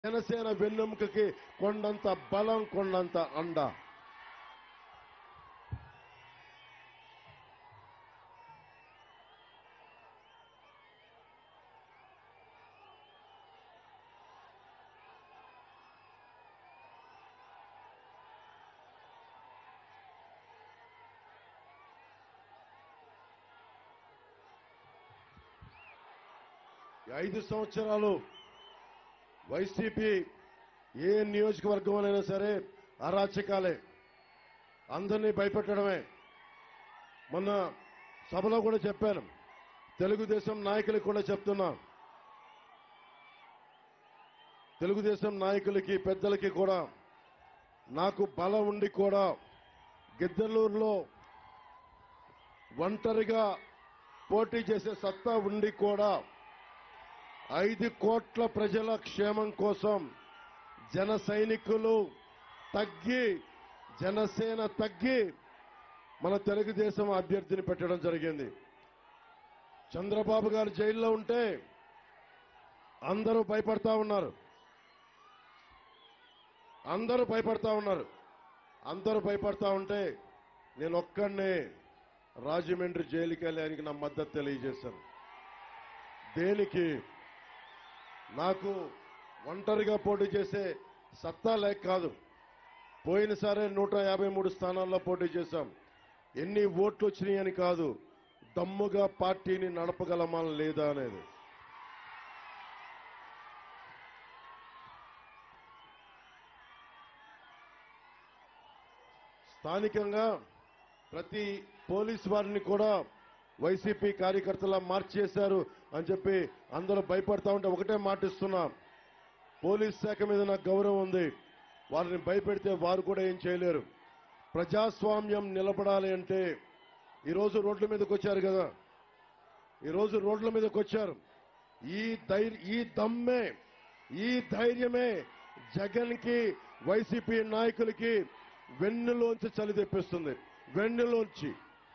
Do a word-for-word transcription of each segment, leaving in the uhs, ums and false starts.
జనసేన వెన్నెముకకి కొండంత బలం, కొండంత అండ. ఐదు సంవత్సరాలు వైసీపీ ఏ నియోజకవర్గంలోనైనా సరే అరాచకాలే, అందరినీ భయపెట్టడమే. మొన్న సభలో కూడా చెప్పాను, తెలుగుదేశం నాయకులకు కూడా చెప్తున్నా, తెలుగుదేశం నాయకులకి పెద్దలకి కూడా నాకు బలం ఉండి కూడా గిద్దలూరులో ఒంటరిగా పోటీ చేసే సత్తా ఉండి కూడా ఐదు కోట్ల ప్రజల క్షేమం కోసం జన సైనికులు తగ్గి, జనసేన తగ్గి మన తెలుగుదేశం అభ్యర్థిని పెట్టడం జరిగింది. చంద్రబాబు గారు జైల్లో ఉంటే అందరూ భయపడతా ఉన్నారు, అందరూ భయపడతా ఉన్నారు. అందరూ భయపడతా ఉంటే నేను ఒక్కడినే రాజమండ్రి జైలుకి వెళ్ళి ఆయనకి నా మద్దతు తెలియజేశాను. దేనికి? నాకు ఒంటరిగా పోటీ చేసే సత్తా లేక కాదు. పోయినసారే నూట యాభై మూడు స్థానాల్లో పోటీ చేశాం. ఎన్ని ఓట్లు వచ్చినాయని కాదు, దమ్ముగా పార్టీని నడపగలమా లేదా అనేది. స్థానికంగా ప్రతి పోలీసు వారిని కూడా వైసీపీ కార్యకర్తలా మార్చేశారు అని చెప్పి అందరూ భయపడతా ఉంటే ఒకటే మాటిస్తున్నా, పోలీస్ శాఖ మీద నాకు గౌరవం ఉంది. వారిని భయపెడితే వారు కూడా ఏం చేయలేరు. ప్రజాస్వామ్యం నిలబడాలి అంటే ఈరోజు రోడ్ల మీదకి వచ్చారు కదా, ఈరోజు రోడ్ల మీదకి వచ్చారు. ఈ ధైర్య ఈ దమ్మే, ఈ ధైర్యమే జగన్ కి, వైసీపీ నాయకులకి వెన్నులోంచి చలి తెప్పిస్తుంది. వెన్నులోంచి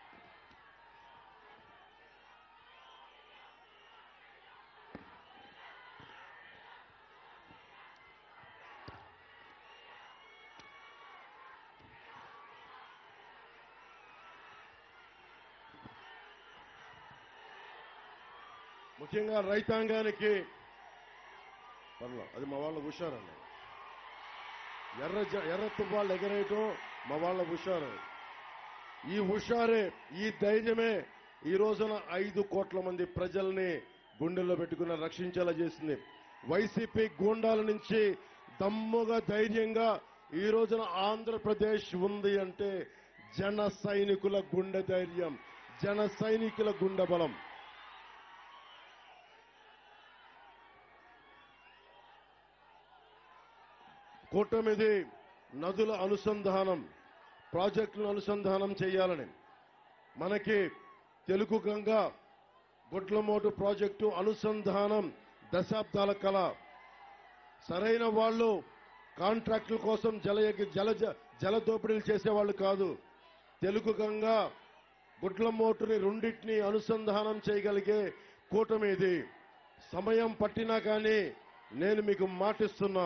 ముఖ్యంగా రైతాంగానికి పర్ల అది మా వాళ్ళ హుషారండి. ఎర్ర ఎర్ర తువ్వాళ్ళు ఎగరేయటం మా వాళ్ళ హుషారు. ఈ హుషారే, ఈ ధైర్యమే ఈ రోజున ఐదు కోట్ల మంది ప్రజల్ని గుండెల్లో పెట్టుకుని రక్షించేలా చేసింది. వైసీపీ గూండాల నుంచి దమ్ముగా, ధైర్యంగా ఈ రోజున ఆంధ్రప్రదేశ్ ఉంది అంటే జన సైనికుల గుండె ధైర్యం, జన సైనికుల గుండె బలం. కూటమిది నదుల అనుసంధానం, ప్రాజెక్టులను అనుసంధానం చేయాలని, మనకి తెలుగు గంగ గుడ్లమోటు ప్రాజెక్టు అనుసంధానం దశాబ్దాల కళ. సరైన వాళ్ళు కాంట్రాక్టుల కోసం జల జల జల దోపిడీలు చేసేవాళ్ళు కాదు. తెలుగు గంగ గుడ్లమోటుని రెండింటినీ అనుసంధానం చేయగలిగే కూటమి ఇది. సమయం పట్టినా కానీ నేను మీకు మాటిస్తున్నా,